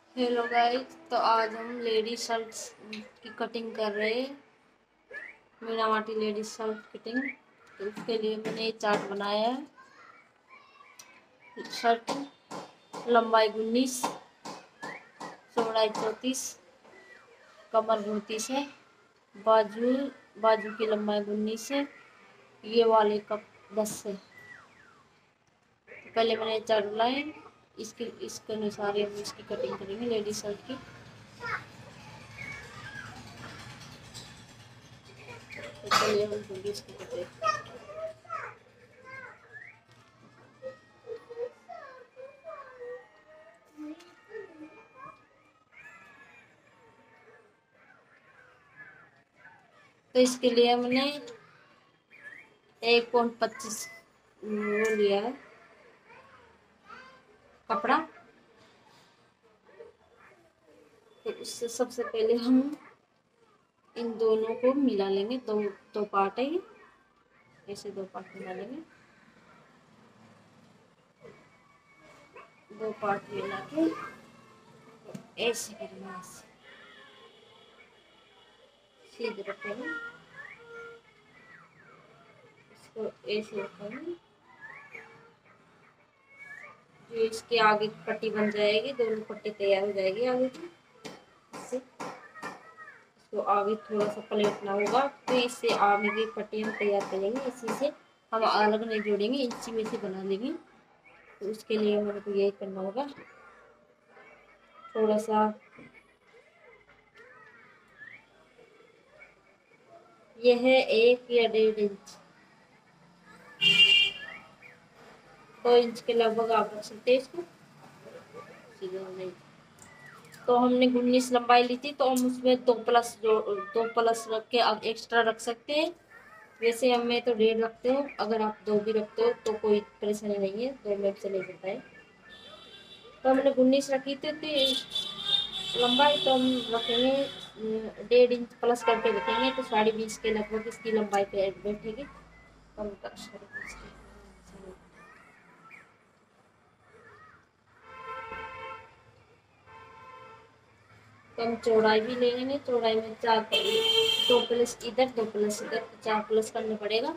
Hello guys, तो आज हम लेडीज शर्ट्स की कटिंग कर रहे हैं। मीनामाटी लेडीज शर्ट कटिंग। तो उसके लिए मैंने ये चार्ट बनाया है। शर्ट लंबाई 19, चौड़ाई 34, कमर 29 है। बाजू बाजू की लंबाई 19 है। ये वाले कप 10 है। तो पहले मैंने ये चार्ट बनाए, इसके अनुसार ही हम इसकी कटिंग करेंगे लेडीज शर्ट की। तो चलिए हम जल्दी इसकी कटिंग। तो इसके लिए हमने 1.25 वो लिया है कपड़ा। तो उससे सबसे पहले हम इन दोनों को मिला लेंगे। दो दो पार्ट है ये, ऐसे दो पार्ट मिला लेंगे। दो पार्ट मिला के ऐसे करेंगे, ऐसे सीधे रखेंगे, इसको ऐसे रखेंगे। जो इसके आगे की पट्टी बन जाएगी, दोनों पट्टी तैयार हो जाएगी आगे की। इससे इसको आगे थोड़ा सा पलटना होगा, तो इससे आगे की पट्टी हम तैयार करेंगे। इसी से हम अलग नहीं जोड़ेंगे, इसी में से बना लेंगे। तो उसके लिए मेरे को यही करना होगा। थोड़ा सा यह है 1 या 1.5 इंच, 2 इंच के लगभग आप रख सकते हैं इसको। नहीं तो हमने 19 लंबाई ली थी, तो हम उसमें 2 प्लस रख के अब एक्स्ट्रा रख सकते हैं। वैसे हम मैं तो 1.5 रखते हो, अगर आप 2 भी रखते हो तो कोई परेशानी नहीं है, 2 में से ले सकता है। तो हमने 19 रखी थी लंबाई, तो हम रखेंगे 1.5 इंच प्लस करके रखेंगे, तो 20.5 के लगभग इसकी लंबाई पे बैठेगी। कम कर 20.5 की। तो हम चौड़ाई भी ले लेंगे। चौड़ाई में 2 प्लस इधर 2 प्लस इधर, 4 प्लस करना पड़ेगा।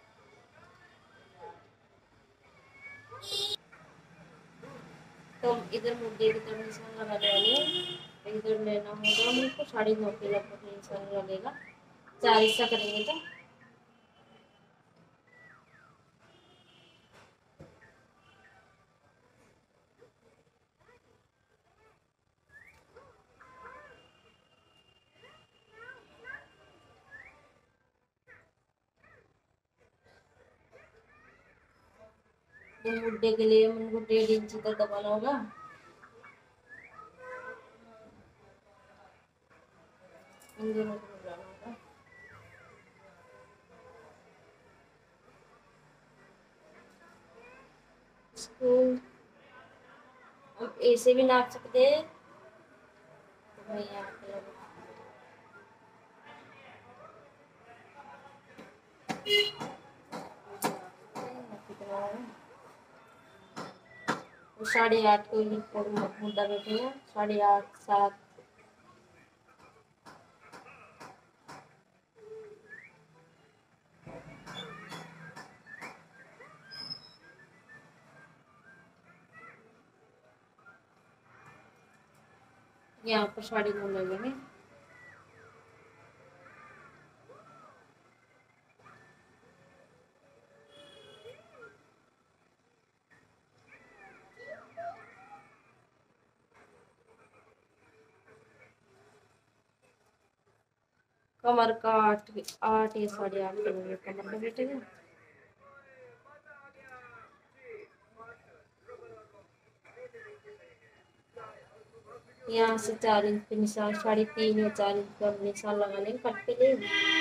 तो हम इधर मुद्दे की तरफ निशान लगाने वाले हैं। इधर लेना होगा हमको 9.5 के लगभग निशान लगेगा। 4 हिस्सा करेंगे तो मुद्दे के लिए हमको 1.5 इंच तक दबाना होगा। इन दोनों को दबाना होगा। इसको आप ऐसे भी नाप सकते हैं। तो मैं यहाँ पे कितना है, 8.5 को मुद्दा बैठेगा। 8.5 7 यहाँ पर 9.5 लगेंगे। कमर का 8 या 8.5 कमर का बैठेगा। यहाँ से 4 इंच पे निशान, 3.5 या 4 इंच का निशान लगा लेंगे कट के लिए।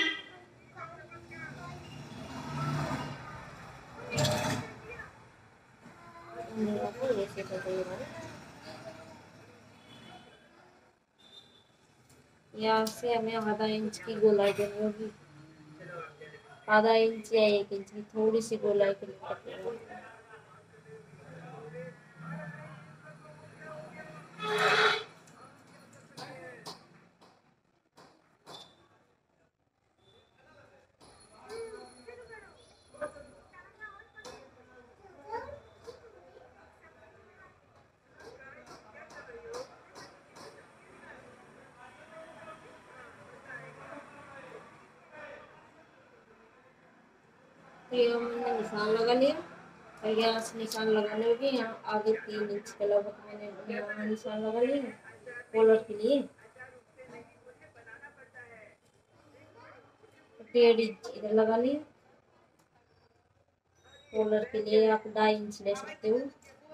यहाँ से हमें आधा इंच की गोलाई देनी होगी। आधा इंच या 1 इंच की थोड़ी सी गोलाई के लिए रखना होगा। ये मैंने निशान लगा लिया और यहाँ से निशान लगाने में भी यहाँ आगे 3 इंच का लगभग मैंने यहाँ निशान लगा लिया कॉलर के लिए। 1.5 इंच इधर लगा लिया। कॉलर के लिए आप 2.5 इंच ले सकते हो।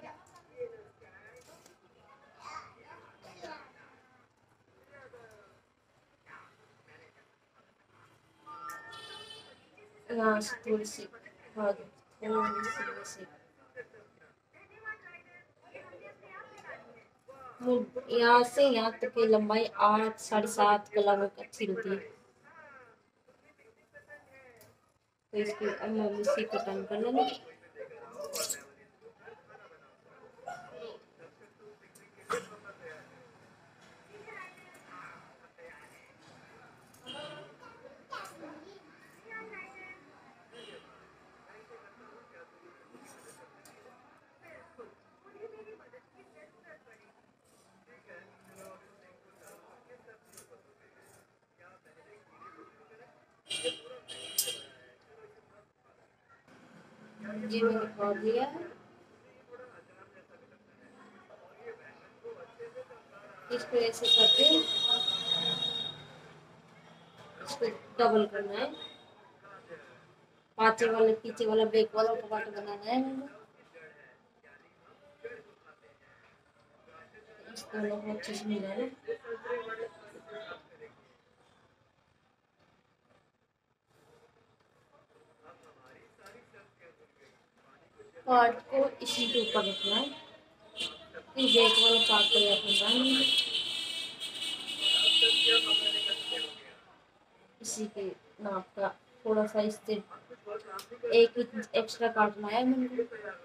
यहाँ से थोड़ी सी आगे थोड़ी सी यहाँ से यहाँ तक की लंबाई 8 7.5 के लगभग अच्छी होती है। तो इसकी अब मैं इसी को टर्न कर लेंगे। ये मैंने कर लिया है। इसको ऐसे करके इसको डबल करना है। पीछे वाला बैक वाला पार्ट बनाना है मैंने। इस दोनों को अच्छे से मिलाना। पार्ट को इसी के ऊपर रखना है। बैक वाला पार्ट तैयार करना है। इसी के नाप का थोड़ा सा इससे 1 इंच एक्स्ट्रा काटना है मैंने।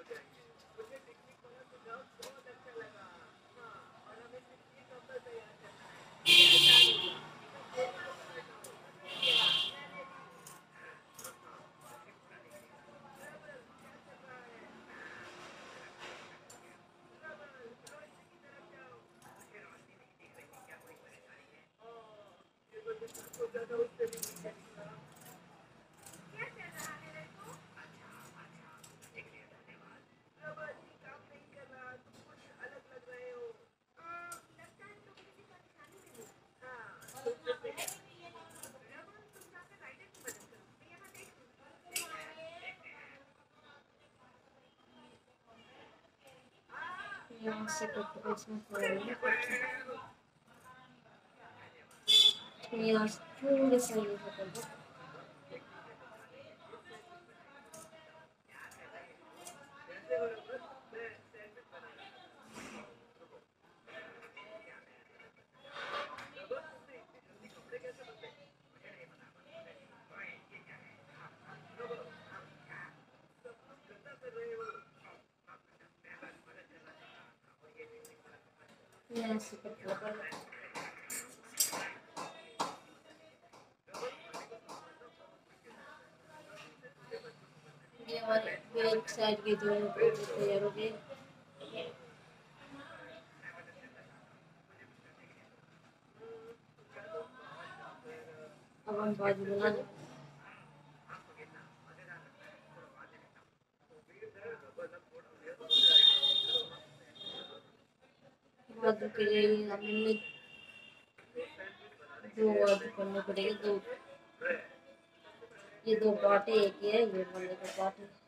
यहाँ से कट इसमें यहाँ से थोड़ा सा ये कर दो। यहाँ से कट लगा ये हमारे बैक साइड के दोनों तैयार हो गए। अब हम बाजू बनाने बाजू के लिए हमें 2 बाजू करने पड़ेंगे। 2 ये 2 पार्ट है। एक ये वाले का पार्ट है।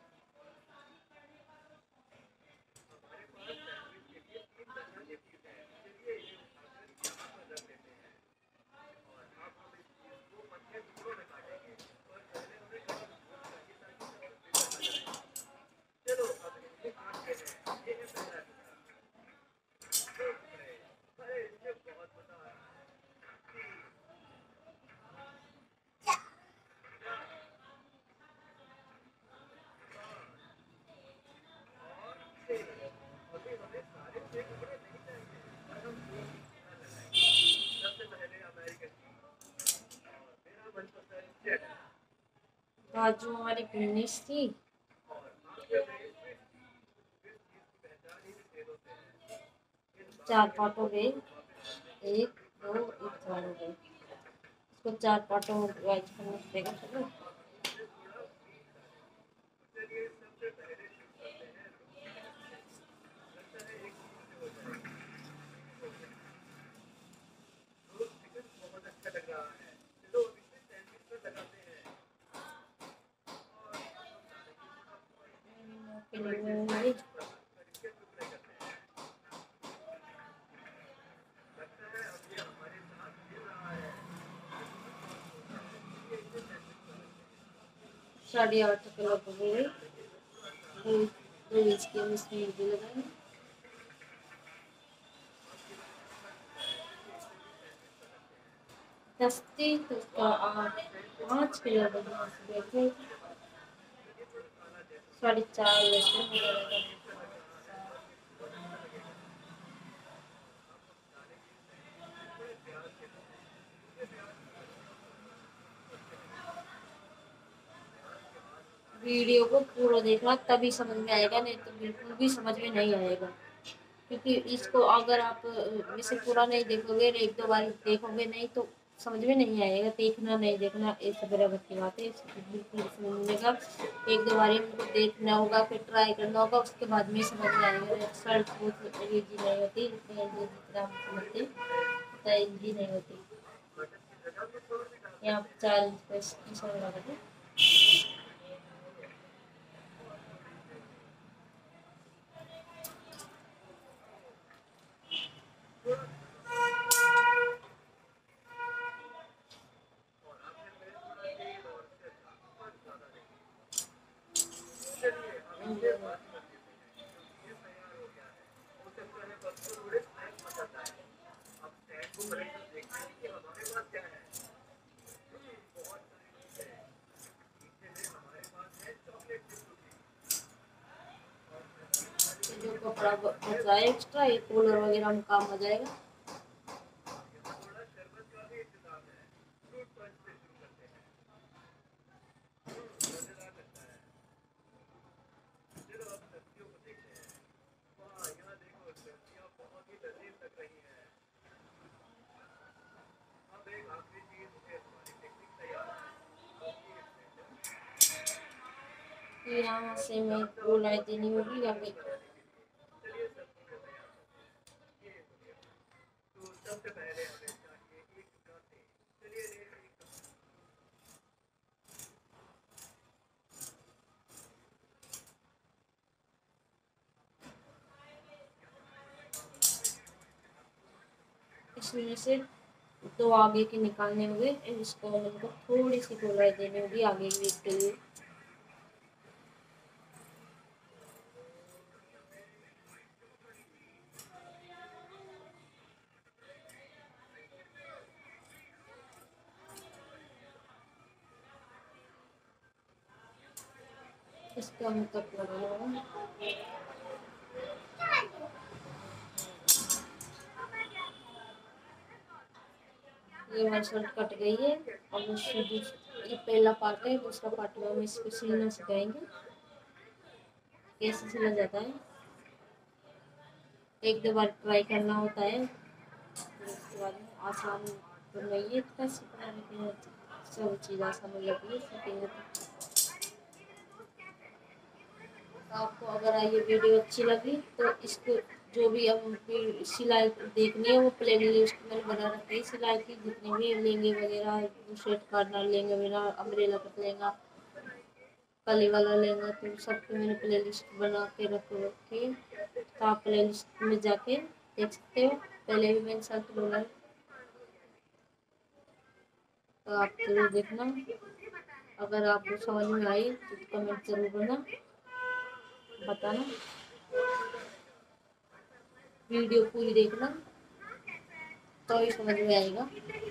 बाजू हमारी फिनिश थी। 4 पार्ट हो गए। 1 2 1 4 हो गए। इसको 4 पार्टों में डिवाइड करना पड़ेगा। चलो होंगे। साढ़े 8 तक लगभग हो गई। दो इंच की हम इसमें भी लगाएंगे। दस्ती तो 8 5 के लगभग 4:30 बजे। वीडियो को पूरा देखना तभी समझ में आएगा, नहीं तो बिल्कुल भी समझ में नहीं आएगा। क्योंकि इसको अगर आप इसे पूरा नहीं देखोगे, एक दो बार देखोगे नहीं तो समझ में नहीं आएगा। देखना नहीं देखना ऐसे बराबर की बात है, इसको बिल्कुल समझ मिलेगा। एक दो बार हमको देखना होगा, फिर ट्राई करना होगा, उसके बाद में समझ में आएगा। शर्ट बहुत ईजी नहीं होती, इतनी ईजी जितना हम समझते उतना ईजी नहीं होती। यहाँ 40 पैसे लगा दें। जो कपड़ा बचा है एक्स्ट्रा, ये कूलर वगैरह में काम आ जाएगा। यहाँ से मैं गोलाई देनी होगी आगे। इसमें से दो आगे के निकालने होंगे, इसको हमको थोड़ी सी गोलाई देनी होगी आगे के लिए। इसका हम तक लगाना होगा। ये हमारी शर्ट कट गई है। अब उससे ये पहला पार्ट है, दूसरा पार्ट में हम इसको सिलना सिखाएंगे कैसे सिला जाता है। एक दो बार ट्राई करना होता है, उसके बाद आसान तो नहीं है इतना सीखना, लेकिन सब चीज़ आसान हो जाती है सीखेंगे तो। आपको अगर ये वीडियो अच्छी लगी तो इसको जो भी हम सिलाई देखनी है वो प्ले लिस्ट मैंने बना रखी है सिलाई की, जितने भी लेंगे वगैरह, शर्ट कार्नर लेंगे बिना अम्ब्रेला कट लेंगे, कली वाला लेंगे, तो सबके मैंने प्ले लिस्ट बना के रखी है। तो आप प्ले लिस्ट में जाके देख सकते हो, पहले भी मैंने शर्ट बोला है तो आप जरूर देखना। अगर आपको समझ में आई तो कमेंट जरूर करना, बताना। वीडियो पूरी देखना तो ही समझ में आएगा।